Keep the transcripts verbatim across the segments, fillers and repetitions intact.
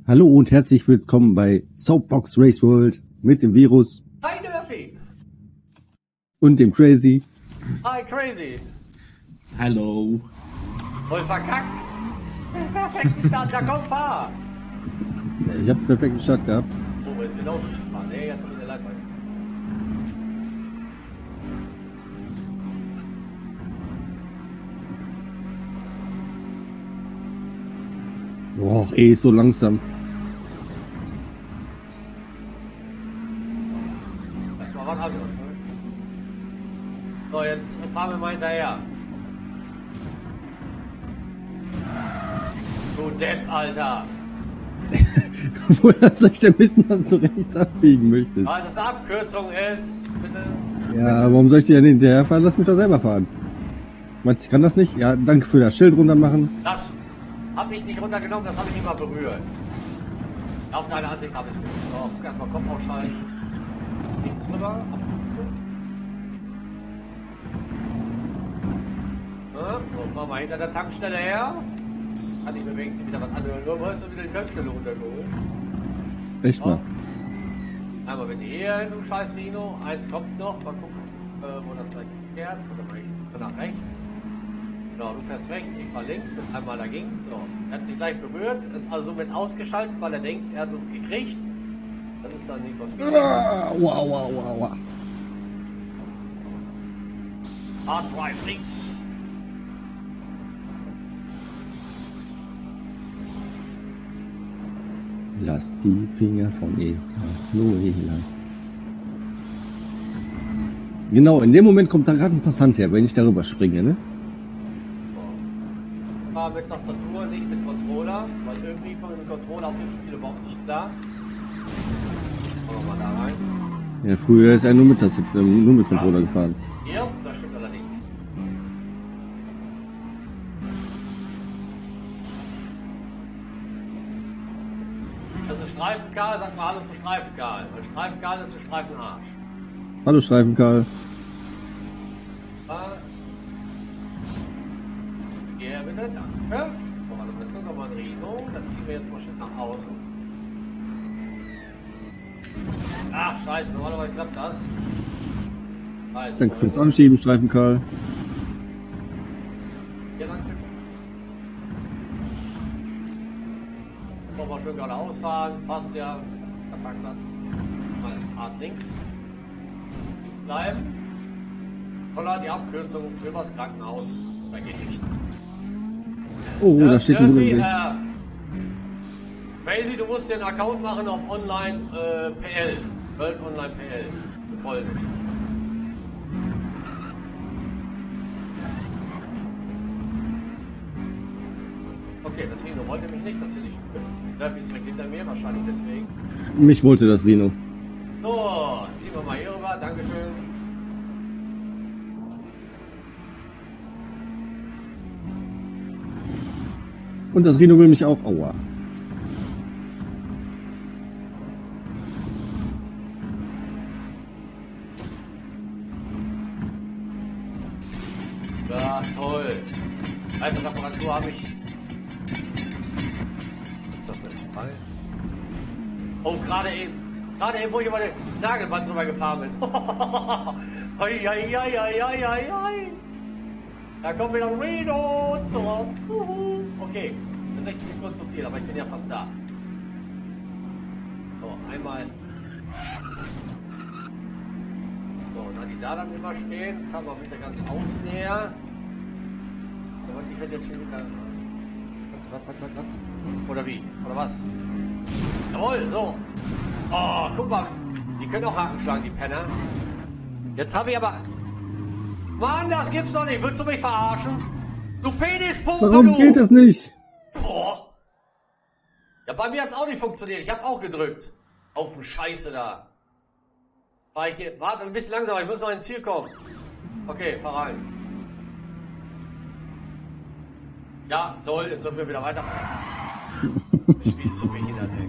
Hallo und herzlich willkommen bei Soapbox Race World mit dem Virus. Hi Nerfy! Und dem Crazy. Hi Crazy! Hallo. Voll verkackt! Perfekten Start, da komm, fahr! Ich habe perfekten Start gehabt. Oh, ist genau durchgefahren. Nee, jetzt haben wir eine Leitbahn. Boah, eh so langsam. Das war was anderes, ne? So, jetzt fahren wir mal hinterher. Du Depp, Alter! Woher soll ich denn wissen, dass du rechts abbiegen möchtest? Was das eine Abkürzung ist, bitte. Ja, warum soll ich dir denn hinterherfahren? Lass mich doch selber fahren. Meinst du, ich kann das nicht? Ja, danke für das Schild runter machen. Das habe ich nicht runtergenommen, das habe ich nicht mal berührt. Auf deine Ansicht habe ich es berührt. So, guck erstmal Kopf ausschalten. Links rüber. Ja, so, fahren wir hinter der Tankstelle her. Kann ich mir wenigstens wieder was anhören. Wo hast du wieder die Tankstelle runtergeholt? Echt mal. So. Einmal bitte hier hin, du scheiß Rino. Eins kommt noch. Mal gucken, äh, wo das gleich fährt. Oder rechts. Oder nach rechts. Genau, du fährst rechts, ich fahr links. Mit einmal da ging's. So. Er hat sich gleich berührt. Ist also somit ausgeschaltet, weil er denkt, er hat uns gekriegt. Das ist dann nicht was wir. Wow, wow, wow, wow. Hard Drive links. Lass die Finger von Emanuela. Genau, in dem Moment kommt da gerade ein Passant her, wenn ich darüber springe, ne? So. War mit Tastatur, nicht mit Controller, weil irgendwie kommt mit Controller auf dem Spiel überhaupt nicht klar. Schauen wir mal da rein. Ja, früher ist er nur mit Tastatur, nur mit Controller gefahren. Ja, das stimmt allerdings. Das ist Streifen Karl, sag mal Hallo zu Streifen Karl. Weil Streifen Karl ist ein Streifen Arsch. Hallo Streifen Karl. Ja, bitte, danke. So, warte mal, jetzt kommt noch mal ein Rino. Dann ziehen wir jetzt mal schnell nach außen. Ach, scheiße, normalerweise klappt das. Scheiße, Danke fürs Anschieben, Streifen Karl. Ja, danke. Wollen wir schön gerade ausfahren. Passt ja. Der Parkplatz. Mal hart links. Links bleiben. Holla, die Abkürzung übers Krankenhaus. Da geht nicht. Oh, Ja, da steht ein Nerfy, Wunder. äh, Crazy, du musst dir einen Account machen auf Online äh, P L. World Online P L. Für Polnisch. Okay, das Rino wollte mich nicht, das finde ich schön. Nerfy ist direkt hinter mir, wahrscheinlich deswegen. Mich wollte das Rino. So, ziehen wir mal hier rüber. Dankeschön. Und das Rino will mich auch. Aua. Ja, toll. Alte Reparatur habe ich. Was ist das denn? Ball? Oh, gerade eben. Gerade eben, wo ich über den Nagelband drüber gefahren bin. Hoi, hoi, hoi, hoi, hoi, hoi, hoi. Da kommt wieder ein Reno und sowas. Okay, sechzig Sekunden zum Ziel, aber ich bin ja fast da. So, einmal. So, na die da dann immer stehen. Jetzt haben wir bitte ganz außen her. Aber ich werde jetzt schon wieder. Oder wie? Oder was? Jawohl, so. Oh, guck mal. Die können auch Haken schlagen, die Penner. Jetzt habe ich aber. Mann, das gibt's doch nicht. Willst du mich verarschen? Du Penispumpe, Warum du! geht das nicht? Boah. Ja, bei mir hat's auch nicht funktioniert. Ich habe auch gedrückt. Auf den Scheiße da. Fahr ich dir. Warte ein bisschen langsamer, ich muss noch ins Ziel kommen. Okay, fahr rein. Ja, toll, jetzt dürfen wir wieder weiterfahren. Das Spiel ist so behindert, ey.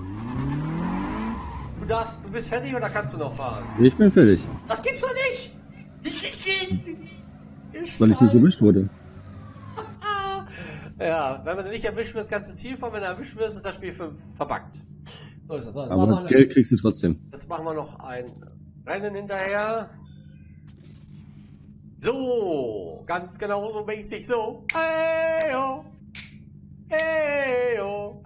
Du darfst, du bist fertig oder kannst du noch fahren? Ich bin fertig. Das gibt's doch nicht! Ich, ich, ich, Weil ich nicht erwischt wurde. Ja, wenn man nicht erwischt wird, das ganze Ziel von, wenn er erwischt wird, ist das Spiel für, verbuggt. So ist das. So, jetzt machen Aber wir- Geld kriegst du trotzdem. Jetzt machen wir noch ein Rennen hinterher. So, ganz genau so mäßig so. Eyo. Eyo.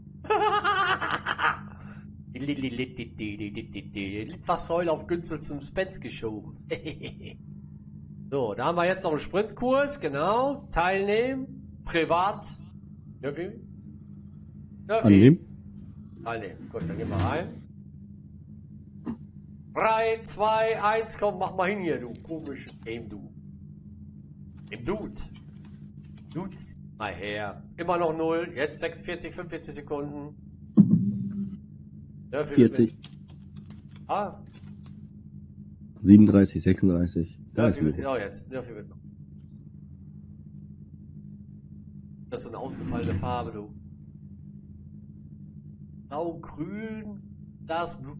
Litfaßsäule auf günstigsten Spence geschoben. So, da haben wir jetzt noch einen Sprintkurs, genau. Teilnehmen. Privat. Dürfen wir? Annehmen. Teilnehmen. Gut, dann gehen wir rein. drei, zwei, eins, komm, mach mal hin hier, du komische Game, du. Im Dude. Dudes, mal her. Immer noch null, jetzt sechsundvierzig, fünfundvierzig Sekunden. Ja, vierzig. Ah, siebenunddreißig, sechsunddreißig. Da ist Dörfi mit, mit. ja, jetzt, Dörfi mit noch. Das ist so eine ausgefallene Farbe, du. Blau-grün, das Blut.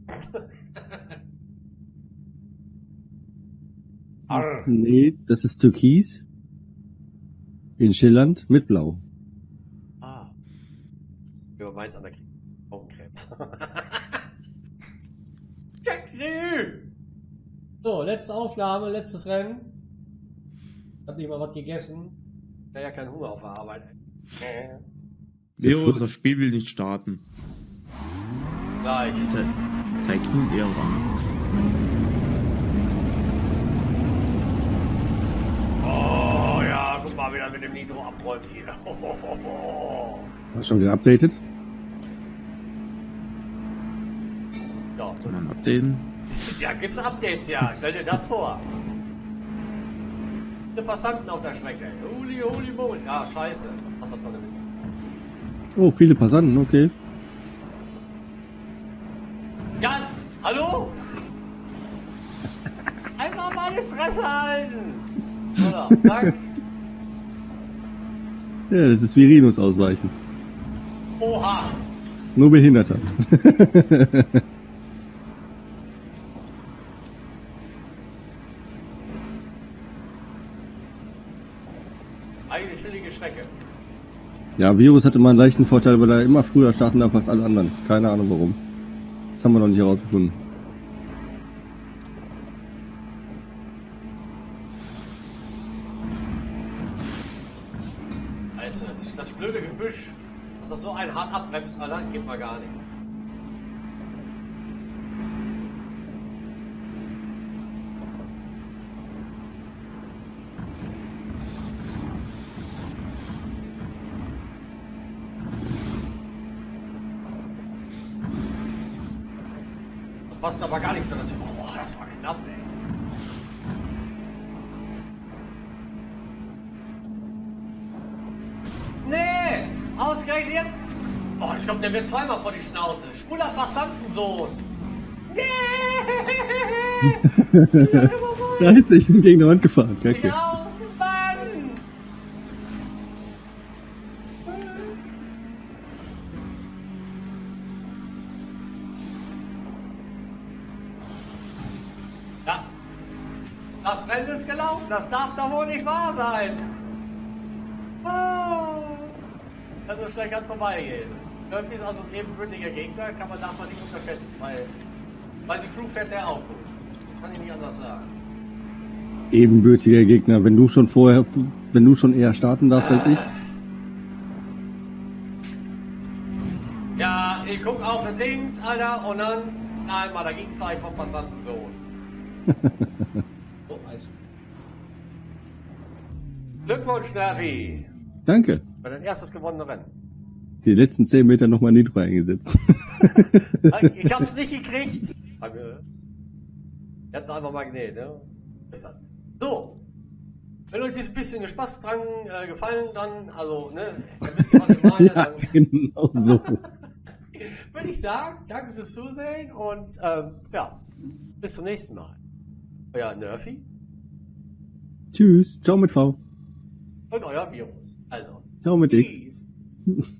Arr. Nee, das ist Türkis. In Schillernd mit Blau. Ah. Über meins an der Augenkrebs. So, letzte Aufnahme, letztes Rennen. Hab nicht mal was gegessen. Ja, ja, kein Hunger auf der Arbeit. Äh. Virus, das Spiel will nicht starten. Gleich. Ze zeig nun eher an. Oh ja, guck mal, wie er mit dem Nitro abräumt hier. Hast du schon geupdatet? Ja, Kann das, man updaten? ja, gibt's Updates, ja. Stell dir das vor. Viele Passanten auf der Strecke. Huli, huli, moly. Ja, scheiße. Was hat da denn? Oh, viele Passanten, okay. Ganz, hallo? Einfach mal die Fresse halten. Oder, zack. Ja, das ist wie Rhinos ausweichen. Oha. Nur Behinderter. Eine chillige Strecke. Ja, Virus hatte mal einen leichten Vorteil, weil er immer früher starten darf als alle anderen. Keine Ahnung warum. Das haben wir noch nicht herausgefunden. Also, das blöde Gebüsch, dass das so ein hart abbremst, Alter, geht mal gar nicht. Da passt aber gar nichts mehr dazu. Oh, das war knapp, ey. Nee, ausgerechnet jetzt. Oh, jetzt kommt der mir zweimal vor die Schnauze. Schwuler Passantensohn. Nee. Da ist ich bin gegen die Wand gefahren. Kacke. Ich auch, Mann. Ja, das Rennen ist gelaufen. Das darf doch wohl nicht wahr sein. Also schnell ganz vorbeigehen. Murphy ist also ein ebenbürtiger Gegner, kann man darf man nicht unterschätzen, weil, weil die Crew fährt der auch gut. Kann ich nicht anders sagen. Ebenbürtiger Gegner, wenn du schon vorher, wenn du schon eher starten darfst als ich. Ja, ich guck auf den Dings, Alter, und dann, nein, mal, da ging's gleich vom Passanten so. Oh, also. Glückwunsch, Nervi! Danke. Für dein erstes gewonnene Rennen. Die letzten zehn Meter nochmal Nitro eingesetzt. Ich hab's nicht gekriegt. Danke. Jetzt einfach Magnet, ne? Ist das. So. Wenn euch dieses bisschen Spaß dran äh, gefallen, dann, also, ne, dann wisst ihr, was ich meine, Ja, dann genau so. würde ich sagen, danke fürs Zusehen und, ähm, ja, bis zum nächsten Mal. Euer Nerfi Tschüss. Ciao mit V. und euer Virus. Also, Ciao mit X. peace.